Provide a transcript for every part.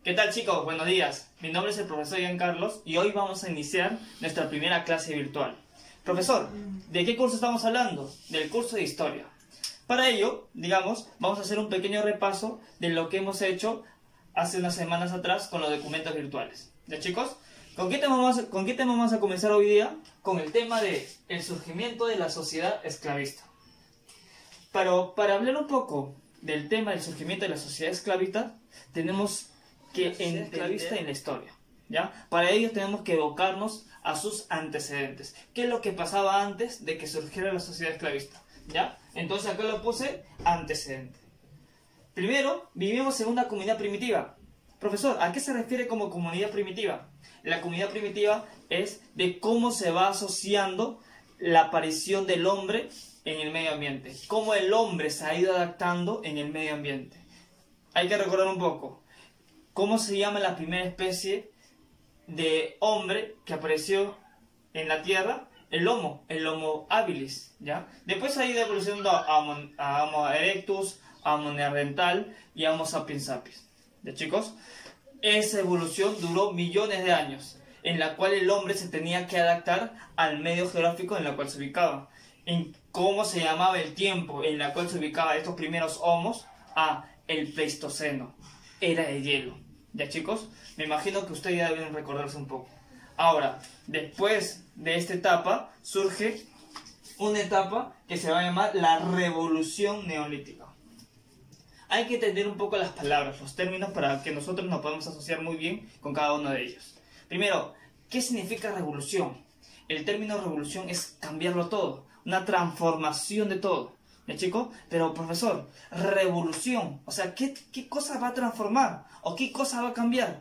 ¿Qué tal, chicos? Buenos días. Mi nombre es el profesor Ian Carlos y hoy vamos a iniciar nuestra primera clase virtual. Profesor, ¿de qué curso estamos hablando? Del curso de Historia. Para ello, vamos a hacer un pequeño repaso de lo que hemos hecho hace unas semanas atrás con los documentos virtuales. ¿Ya, chicos? ¿Con qué tema vamos a comenzar hoy día? Con el tema de el surgimiento de la sociedad esclavista. Pero para hablar un poco del tema del surgimiento de la sociedad esclavista, tenemos que entender en la historia, ¿ya? Para ello tenemos que evocarnos a sus antecedentes. ¿Qué es lo que pasaba antes de que surgiera la sociedad esclavista? ¿Ya? Entonces acá lo puse antecedente. Primero, vivimos en una comunidad primitiva. Profesor, ¿a qué se refiere como comunidad primitiva? La comunidad primitiva es de cómo se va asociando la aparición del hombre en el medio ambiente. Cómo el hombre se ha ido adaptando en el medio ambiente. Hay que recordar un poco. ¿Cómo se llama la primera especie de hombre que apareció en la Tierra? El Homo habilis, ¿ya? Después ha ido evolucionando a Homo erectus, a Homo neandertal y a Homo sapiens sapiens. ¿Ya, chicos? Esa evolución duró millones de años, en la cual el hombre se tenía que adaptar al medio geográfico en el cual se ubicaba. En cómo se llamaba el tiempo en el cual se ubicaban estos primeros homos, el Pleistoceno. Era de hielo. ¿Ya, chicos? Me imagino que ustedes ya deben recordarse un poco. Ahora, después de esta etapa, surge una etapa que se va a llamar la Revolución Neolítica. Hay que entender un poco las palabras, los términos, para que nosotros nos podamos asociar muy bien con cada uno de ellos. Primero, ¿qué significa revolución? El término revolución es cambiarlo todo, una transformación de todo. ¿Ya, chicos? Pero, profesor, revolución, o sea, ¿qué cosa va a transformar? ¿O qué cosa va a cambiar?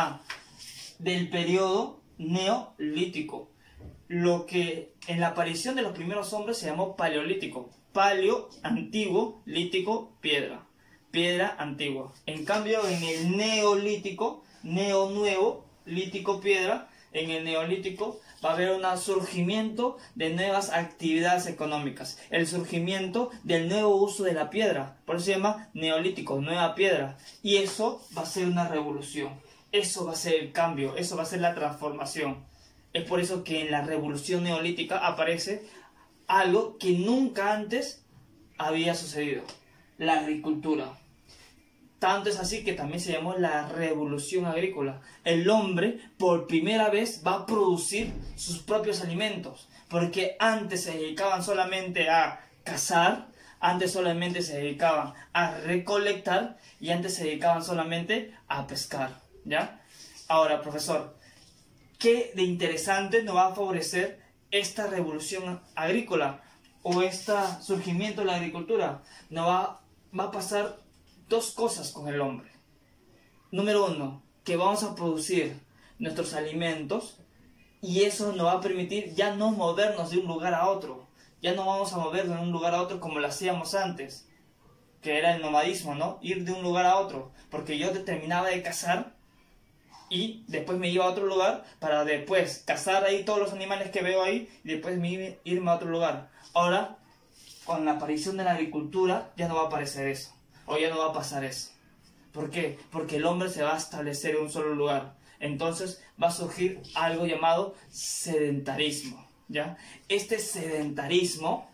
Del periodo neolítico. Lo que en la aparición de los primeros hombres se llamó paleolítico. Paleo, antiguo, lítico, piedra. Piedra, antigua. En cambio, en el neolítico, neo, nuevo, lítico, piedra, en el neolítico va a haber un surgimiento de nuevas actividades económicas, el surgimiento del nuevo uso de la piedra, por eso se llama neolítico, nueva piedra, y eso va a ser una revolución, eso va a ser el cambio, eso va a ser la transformación. Es por eso que en la revolución neolítica aparece algo que nunca antes había sucedido, la agricultura. Tanto es así que también se llamó la revolución agrícola. El hombre por primera vez va a producir sus propios alimentos. Porque antes se dedicaban solamente a cazar, antes solamente se dedicaban a recolectar y antes se dedicaban solamente a pescar. ¿Ya? Ahora, profesor, ¿qué de interesante nos va a favorecer esta revolución agrícola o este surgimiento de la agricultura? Va a pasar dos cosas con el hombre. Número uno, que vamos a producir nuestros alimentos y eso nos va a permitir ya no movernos de un lugar a otro. Ya no vamos a movernos de un lugar a otro como lo hacíamos antes, que era el nomadismo, ¿no? Ir de un lugar a otro, porque yo terminaba de cazar y después me iba a otro lugar para después cazar ahí todos los animales que veo ahí y después irme a otro lugar. Ahora, con la aparición de la agricultura ya no va a aparecer eso. O ya no va a pasar eso. ¿Por qué? Porque el hombre se va a establecer en un solo lugar. Entonces va a surgir algo llamado sedentarismo. ¿Ya? Este sedentarismo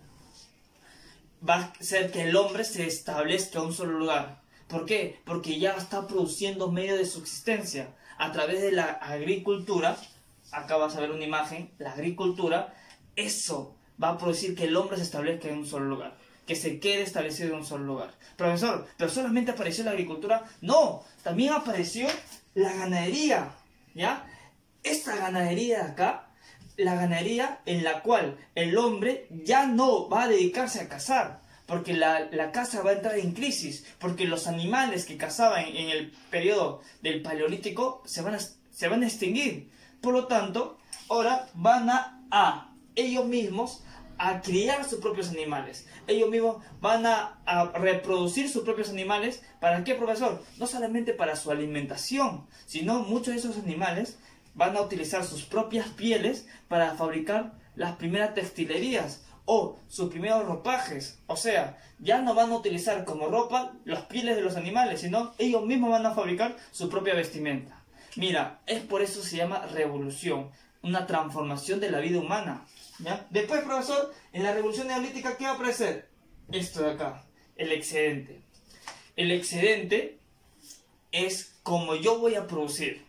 va a hacer que el hombre se establezca en un solo lugar. ¿Por qué? Porque ya está produciendo medio de subsistencia. A través de la agricultura, acá vas a ver una imagen, la agricultura, eso va a producir que el hombre se establezca en un solo lugar. Que se quede establecido en un solo lugar. Profesor, ¿pero solamente apareció la agricultura? No, también apareció la ganadería, ¿ya? Esta ganadería de acá, la ganadería en la cual el hombre ya no va a dedicarse a cazar, porque la caza va a entrar en crisis, porque los animales que cazaban en el periodo del Paleolítico se van a extinguir. Por lo tanto, ahora van a ellos mismos a criar sus propios animales. Ellos mismos van a reproducir sus propios animales. ¿Para qué, profesor? No solamente para su alimentación, sino muchos de esos animales van a utilizar sus propias pieles para fabricar las primeras textilerías o sus primeros ropajes. O sea, ya no van a utilizar como ropa las pieles de los animales, sino ellos mismos van a fabricar su propia vestimenta. Mira, es por eso se llama revolución, una transformación de la vida humana, ¿ya? Después, profesor, en la revolución neolítica, ¿qué va a aparecer? Esto de acá, el excedente. El excedente es como yo voy a producir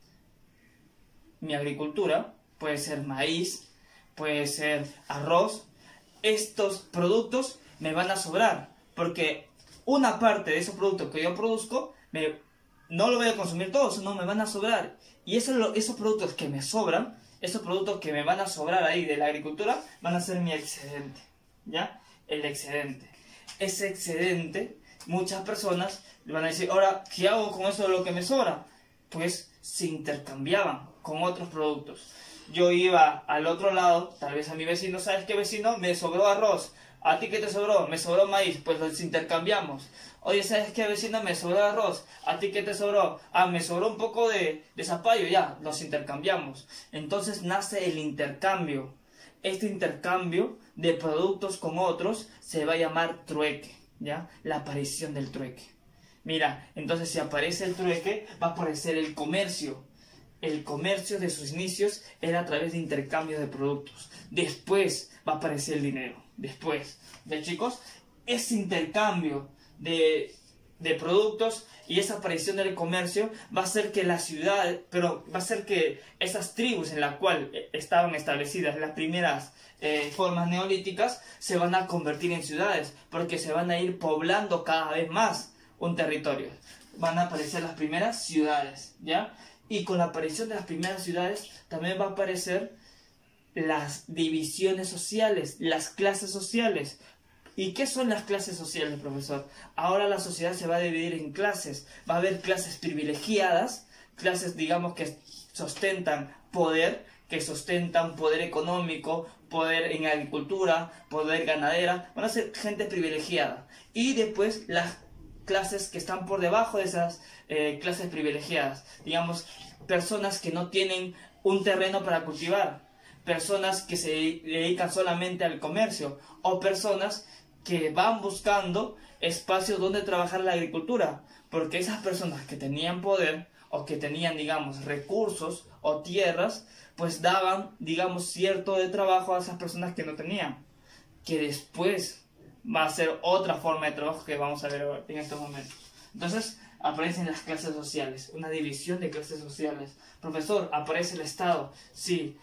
mi agricultura, puede ser maíz, puede ser arroz. Estos productos me van a sobrar, porque una parte de esos productos que yo produzco, no lo voy a consumir todo, sino me van a sobrar. Y esos productos que me sobran, esos productos que me van a sobrar ahí de la agricultura, van a ser mi excedente, ¿ya? El excedente. Ese excedente, muchas personas le van a decir, ahora, ¿qué hago con eso de lo que me sobra? Pues se intercambiaban con otros productos. Yo iba al otro lado, tal vez a mi vecino, ¿sabes qué vecino? Me sobró arroz. ¿A ti qué te sobró? Me sobró maíz, pues los intercambiamos. Oye, ¿sabes qué vecino? Me sobró arroz. ¿A ti qué te sobró? Ah, me sobró un poco de zapallo, ya, los intercambiamos. Entonces nace el intercambio. Este intercambio de productos con otros se va a llamar trueque, ¿ya? La aparición del trueque. Mira, entonces si aparece el trueque, va a aparecer el comercio. El comercio de sus inicios era a través de intercambio de productos. Después va a aparecer el dinero. Después, ¿ya, chicos? Ese intercambio de productos y esa aparición del comercio va a hacer que la ciudad, pero va a hacer que esas tribus en las cuales estaban establecidas las primeras formas neolíticas se van a convertir en ciudades, porque se van a ir poblando cada vez más un territorio. Van a aparecer las primeras ciudades, ¿ya? Y con la aparición de las primeras ciudades también va a aparecer las divisiones sociales, las clases sociales. ¿Y qué son las clases sociales, profesor? Ahora la sociedad se va a dividir en clases. Va a haber clases privilegiadas, clases, digamos, que sostentan poder económico, poder en agricultura, poder ganadera. Van a ser gente privilegiada. Y después las clases que están por debajo de esas clases privilegiadas. Digamos, personas que no tienen un terreno para cultivar, personas que se dedican solamente al comercio, o personas que van buscando espacios donde trabajar la agricultura, porque esas personas que tenían poder o que tenían, digamos, recursos o tierras, pues daban, digamos, cierto de trabajo a esas personas que no tenían, que después va a ser otra forma de trabajo que vamos a ver en estos momentos. Entonces aparecen las clases sociales, una división de clases sociales. Profesor, aparece el Estado. Sí,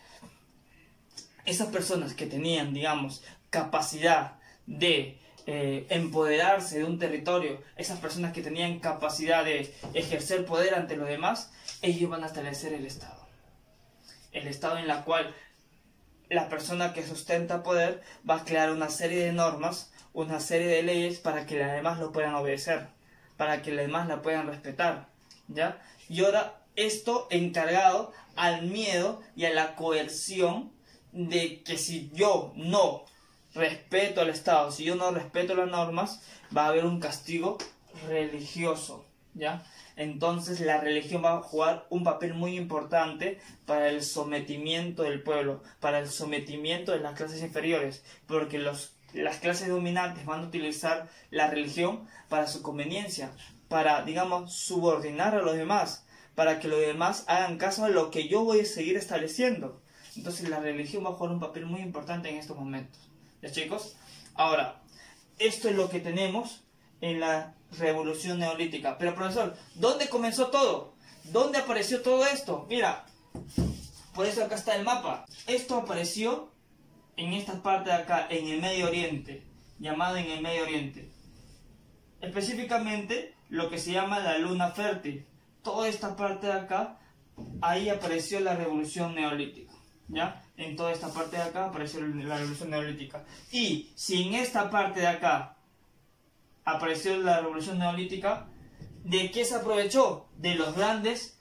esas personas que tenían, digamos, capacidad de empoderarse de un territorio, esas personas que tenían capacidad de ejercer poder ante los demás, ellos van a establecer el Estado. El Estado en la cual la persona que sustenta poder va a crear una serie de normas, una serie de leyes para que los demás lo puedan obedecer, para que los demás la puedan respetar, ¿ya? Y ahora esto encargado al miedo y a la coerción de que si yo no respeto al Estado, si yo no respeto las normas, va a haber un castigo religioso, ¿ya? Entonces la religión va a jugar un papel muy importante para el sometimiento del pueblo, para el sometimiento de las clases inferiores, porque las clases dominantes van a utilizar la religión para su conveniencia, para, digamos, subordinar a los demás, para que los demás hagan caso a lo que yo voy a seguir estableciendo. Entonces la religión va a jugar un papel muy importante en estos momentos. ¿Ya, chicos? Ahora, esto es lo que tenemos en la revolución neolítica. Pero, profesor, ¿dónde comenzó todo? ¿Dónde apareció todo esto? Mira, por eso acá está el mapa. Esto apareció en esta parte de acá, en el Medio Oriente, llamado en el Medio Oriente. Específicamente, lo que se llama la luna fértil. Toda esta parte de acá, ahí apareció la revolución neolítica, ¿ya? En toda esta parte de acá apareció la revolución neolítica. Y si en esta parte de acá apareció la revolución neolítica, ¿de qué se aprovechó? De los grandes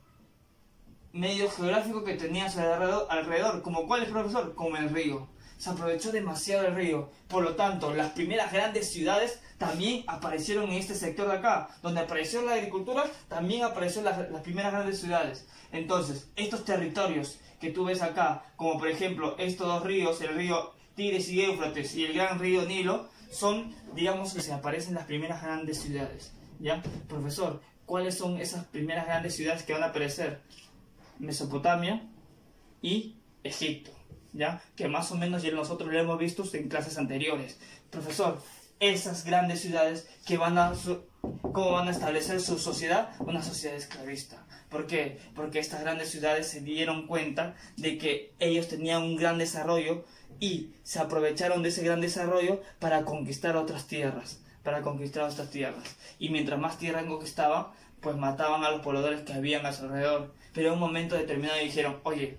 medios geográficos que tenía a su alrededor. ¿Como cuál es, profesor? Como el río. Se aprovechó demasiado el río. Por lo tanto, las primeras grandes ciudades también aparecieron en este sector de acá. Donde apareció la agricultura, también aparecieron las primeras grandes ciudades. Entonces, estos territorios que tú ves acá, como por ejemplo estos dos ríos, el río Tigris y Éufrates y el gran río Nilo son, digamos, que se aparecen las primeras grandes ciudades, ¿ya? Profesor, ¿cuáles son esas primeras grandes ciudades que van a aparecer? Mesopotamia y Egipto, ¿ya? Que más o menos ya nosotros lo hemos visto en clases anteriores. Profesor, esas grandes ciudades que ¿cómo van a establecer su sociedad? Una sociedad esclavista. ¿Por qué? Porque estas grandes ciudades se dieron cuenta de que ellos tenían un gran desarrollo y se aprovecharon de ese gran desarrollo para conquistar otras tierras. Y mientras más tierras conquistaban, pues mataban a los pobladores que habían a su alrededor. Pero en un momento determinado dijeron, oye,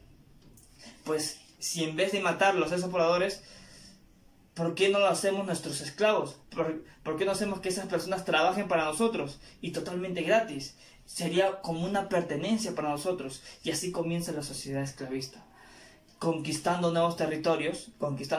pues si en vez de matarlos a esos pobladores, ¿por qué no lo hacemos nuestros esclavos? ¿Por qué no hacemos que esas personas trabajen para nosotros y totalmente gratis? Sería como una pertenencia para nosotros. Y así comienza la sociedad esclavista. Conquistando nuevos territorios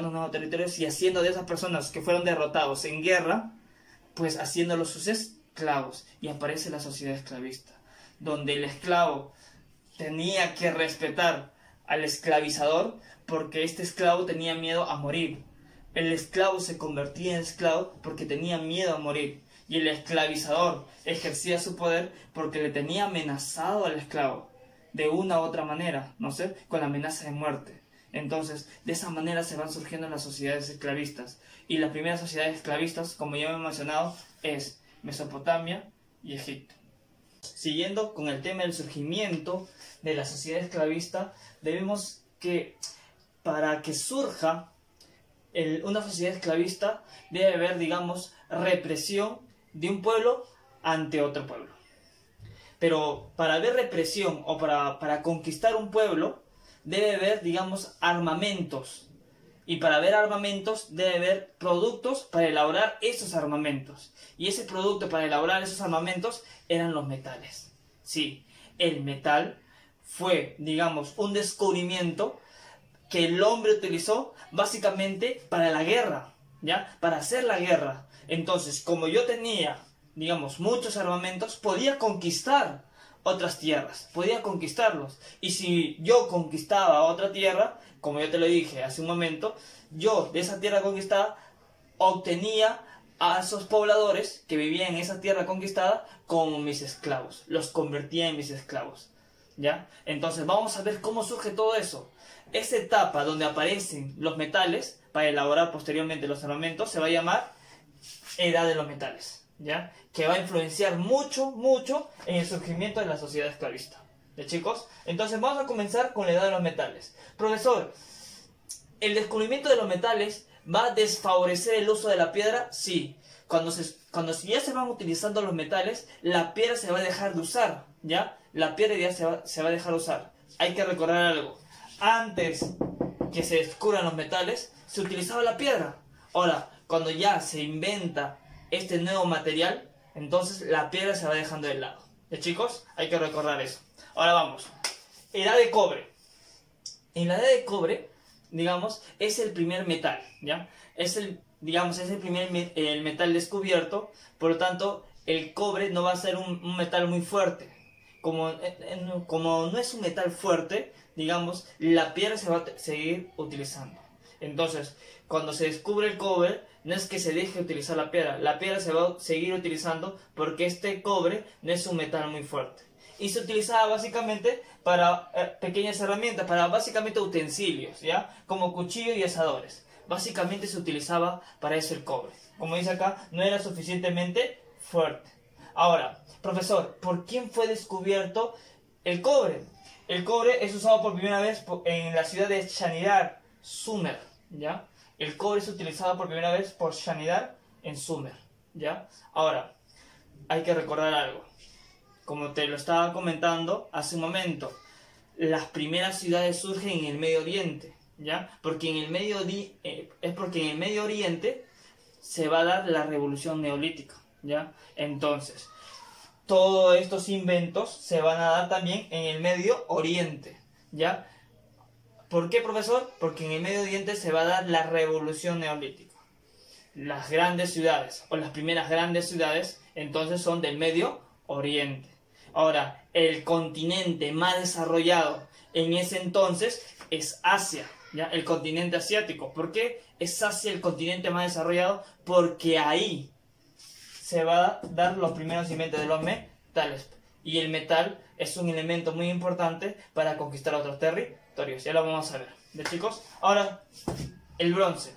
y haciendo de esas personas que fueron derrotados en guerra, pues haciéndolos sus esclavos. Y aparece la sociedad esclavista, donde el esclavo tenía que respetar al esclavizador porque este esclavo tenía miedo a morir. El esclavo se convertía en esclavo porque tenía miedo a morir. Y el esclavizador ejercía su poder porque le tenía amenazado al esclavo. De una u otra manera, no sé, con la amenaza de muerte. Entonces, de esa manera se van surgiendo las sociedades esclavistas. Y las primeras sociedades esclavistas, como ya me he mencionado, es Mesopotamia y Egipto. Siguiendo con el tema del surgimiento de la sociedad esclavista, debemos que para que surja una sociedad esclavista debe haber, digamos, represión de un pueblo ante otro pueblo. Pero para haber represión o para conquistar un pueblo debe haber, digamos, armamentos. Y para haber armamentos debe haber productos para elaborar esos armamentos. Y ese producto para elaborar esos armamentos eran los metales. Sí, el metal fue, digamos, un descubrimiento que el hombre utilizó básicamente para la guerra, ¿ya? Para hacer la guerra. Entonces, como yo tenía, digamos, muchos armamentos, podía conquistar otras tierras, podía conquistarlos. Y si yo conquistaba otra tierra, como yo te lo dije hace un momento, yo de esa tierra conquistada obtenía a esos pobladores que vivían en esa tierra conquistada como mis esclavos, los convertía en mis esclavos, ¿ya? Entonces vamos a ver cómo surge todo eso. Esa etapa donde aparecen los metales para elaborar posteriormente los armamentos se va a llamar Edad de los Metales, ¿ya? Que va a influenciar mucho en el surgimiento de la sociedad esclavista. ¿Ya, chicos? Entonces vamos a comenzar con la Edad de los Metales. Profesor, ¿el descubrimiento de los metales va a desfavorecer el uso de la piedra? Sí. Cuando ya se van utilizando los metales, la piedra se va a dejar de usar, ¿ya? La piedra ya se va a dejar de usar. Hay que recordar algo. Antes que se descubran los metales, se utilizaba la piedra. Ahora, cuando ya se inventa este nuevo material, entonces la piedra se va dejando de lado. ¿Ya, chicos? Hay que recordar eso. Ahora vamos. Edad de cobre. En la edad de cobre, digamos, es el primer metal, ¿ya? Es el primer el metal descubierto. Por lo tanto, el cobre no va a ser un metal muy fuerte. Como no es un metal fuerte, digamos, la piedra se va a seguir utilizando. Entonces, cuando se descubre el cobre, no es que se deje utilizar la piedra se va a seguir utilizando porque este cobre no es un metal muy fuerte. Y se utilizaba básicamente para pequeñas herramientas, para básicamente utensilios, ¿ya? Como cuchillos y asadores. Básicamente se utilizaba para eso el cobre. Como dice acá, no era suficientemente fuerte. Ahora, profesor, ¿por quién fue descubierto el cobre? El cobre es usado por primera vez en la ciudad de Shanidar, Sumer, ¿ya? El cobre es utilizado por primera vez por Shanidar en Sumer, ¿ya? Ahora, hay que recordar algo. Como te lo estaba comentando hace un momento, las primeras ciudades surgen en el Medio Oriente, ¿ya? Porque en el Medio Oriente se va a dar la revolución neolítica, ¿ya? Entonces, todos estos inventos se van a dar también en el Medio Oriente, ¿ya? ¿Por qué, profesor? Porque en el Medio Oriente se va a dar la revolución neolítica. Las grandes ciudades, o las primeras grandes ciudades, entonces son del Medio Oriente. Ahora, el continente más desarrollado en ese entonces es Asia, ¿ya? El continente asiático. ¿Por qué es Asia el continente más desarrollado? Porque ahí se va a dar los primeros inventos de los metales. Y el metal es un elemento muy importante para conquistar otros territorios. Ya lo vamos a ver. ¿Ya, chicos? Ahora, el bronce.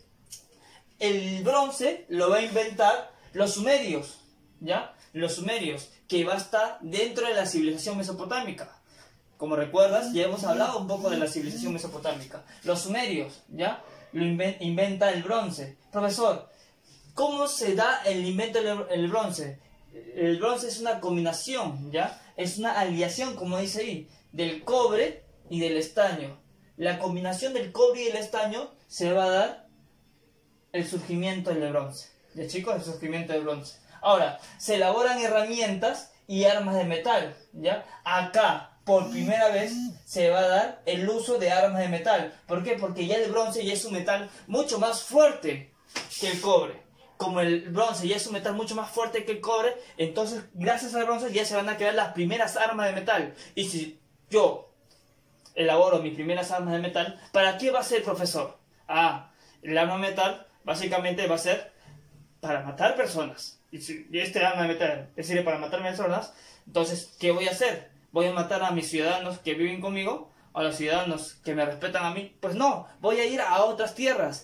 El bronce lo va a inventar los sumerios, ¿ya? Los sumerios, que va a estar dentro de la civilización mesopotámica. Como recuerdas, ya hemos hablado un poco de la civilización mesopotámica. Los sumerios, ¿ya? Lo inventa el bronce. Profesor, ¿cómo se da el invento del bronce? El bronce es una combinación, ¿ya? Es una aleación, como dice ahí, del cobre y del estaño. La combinación del cobre y el estaño se va a dar el surgimiento del bronce. ¿Ya, chicos? El surgimiento del bronce. Ahora, se elaboran herramientas y armas de metal, ¿ya? Acá, por primera vez, se va a dar el uso de armas de metal. ¿Por qué? Porque ya el bronce ya es un metal mucho más fuerte que el cobre. Como el bronce ya es un metal mucho más fuerte que el cobre, entonces, gracias al bronce ya se van a crear las primeras armas de metal. Y si yo elaboro mis primeras armas de metal, ¿para qué va a ser, profesor? Ah, el arma de metal básicamente va a ser para matar personas. Y si este arma de metal sirve para matar personas, entonces, ¿qué voy a hacer? ¿Voy a matar a mis ciudadanos que viven conmigo? ¿A los ciudadanos que me respetan a mí? Pues no, voy a ir a otras tierras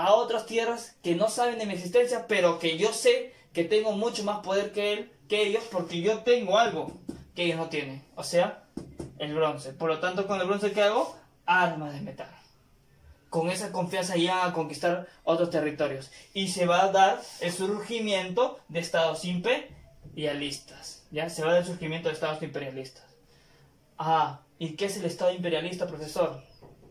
que no saben de mi existencia, pero que yo sé que tengo mucho más poder que ellos, porque yo tengo algo que ellos no tienen, o sea, el bronce. Por lo tanto, con el bronce, ¿qué hago? Armas de metal. Con esa confianza ya a conquistar otros territorios. Y se va a dar el surgimiento de estados imperialistas. ¿Ya? Se va a dar el surgimiento de estados imperialistas. Ah, ¿y qué es el estado imperialista, profesor?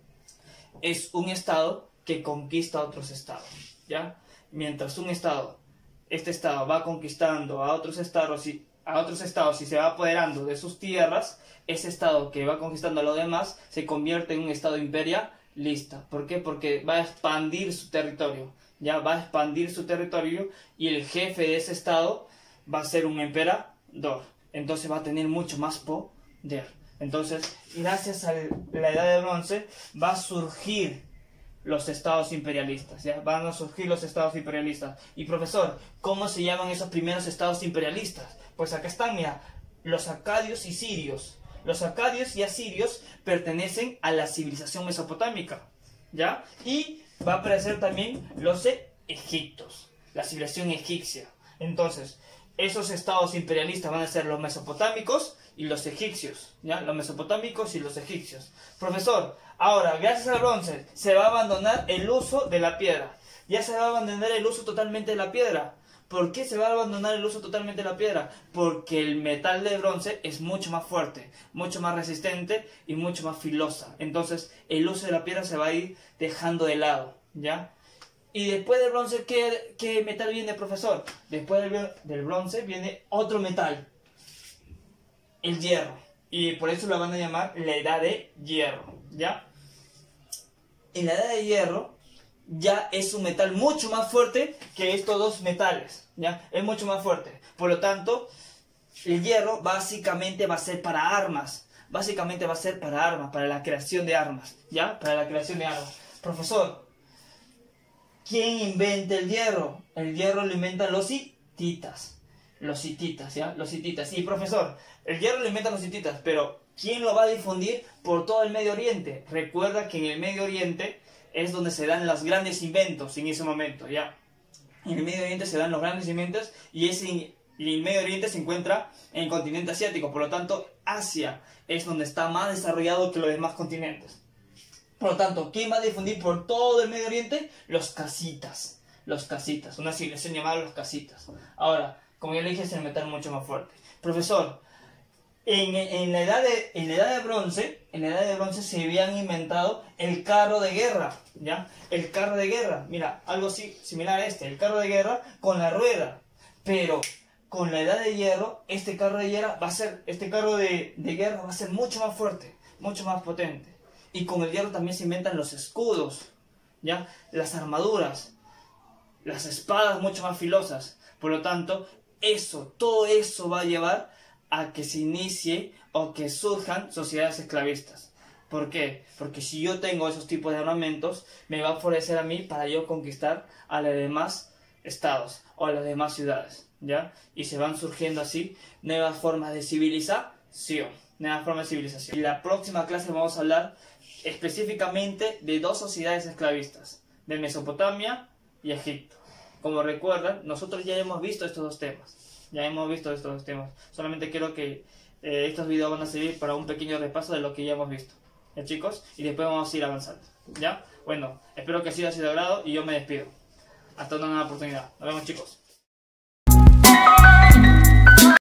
Es un estado que conquista a otros estados. ¿Ya? Mientras este estado va conquistando a otros estados y se va apoderando de sus tierras, ese estado que va conquistando a los demás se convierte en un estado imperialista. ¿Por qué? Porque va a expandir su territorio, ya va a expandir su territorio y el jefe de ese estado va a ser un emperador, entonces va a tener mucho más poder. Entonces, gracias a la edad de bronce va a surgir los estados imperialistas, ¿ya? Van a surgir los estados imperialistas. Y profesor, ¿cómo se llaman esos primeros estados imperialistas? Pues acá están, mira, los acadios y sirios. Los acadios y asirios pertenecen a la civilización mesopotámica, ¿ya? Y va a aparecer también los egipcios, la civilización egipcia. Entonces, esos estados imperialistas van a ser los mesopotámicos y los egipcios, ¿ya? Los mesopotámicos y los egipcios. Profesor, ahora, gracias al bronce, se va a abandonar el uso de la piedra. Ya se va a abandonar el uso totalmente de la piedra. ¿Por qué se va a abandonar el uso totalmente de la piedra? Porque el metal de bronce es mucho más fuerte, mucho más resistente y mucho más filosa. Entonces, el uso de la piedra se va a ir dejando de lado, ¿ya? Y después del bronce, ¿qué metal viene, profesor? Después del bronce viene otro metal, el hierro. Y por eso lo van a llamar la edad de hierro, ¿ya? En la edad de hierro ya es un metal mucho más fuerte que estos dos metales, ¿ya? Es mucho más fuerte. Por lo tanto, el hierro básicamente va a ser para armas. Básicamente va a ser para armas, para la creación de armas, ¿ya? Para la creación de armas. Profesor, ¿quién inventa el hierro? El hierro lo inventan los hititas. Los hititas, ¿ya? Los hititas. Y profesor, el hierro lo inventan los hititas, pero ¿quién lo va a difundir por todo el Medio Oriente? Recuerda que en el Medio Oriente es donde se dan los grandes inventos en ese momento, ¿ya? En el Medio Oriente se dan los grandes inventos y el Medio Oriente se encuentra en el continente asiático. Por lo tanto, Asia es donde está más desarrollado que los demás continentes. Por lo tanto, ¿quién va a difundir por todo el Medio Oriente? Los casitas. Los casitas, una civilización llamada los casitas. Ahora, como ya le dije, es el metal mucho más fuerte. Profesor, en la edad de bronce se habían inventado el carro de guerra, ¿ya? El carro de guerra, mira, algo así similar a el carro de guerra con la rueda. Pero con la edad de hierro, este carro de guerra va a ser mucho más fuerte, mucho más potente. Y con el hierro también se inventan los escudos, ¿ya? Las armaduras, las espadas mucho más filosas. Por lo tanto, todo eso va a llevar a que se inicie o que surjan sociedades esclavistas. ¿Por qué? Porque si yo tengo esos tipos de armamentos, me va a favorecer a mí para yo conquistar a los demás estados o a las demás ciudades, ¿ya? Y se van surgiendo así nuevas formas de civilización, nuevas formas de civilización. En la próxima clase vamos a hablar específicamente de dos sociedades esclavistas, de Mesopotamia y Egipto. Como recuerdan, nosotros ya hemos visto estos dos temas. Solamente quiero que estos videos van a servir para un pequeño repaso de lo que ya hemos visto. ¿Ya, chicos? Y después vamos a ir avanzando. ¿Ya? Bueno, espero que haya sido de agrado y yo me despido. Hasta una nueva oportunidad. Nos vemos, chicos.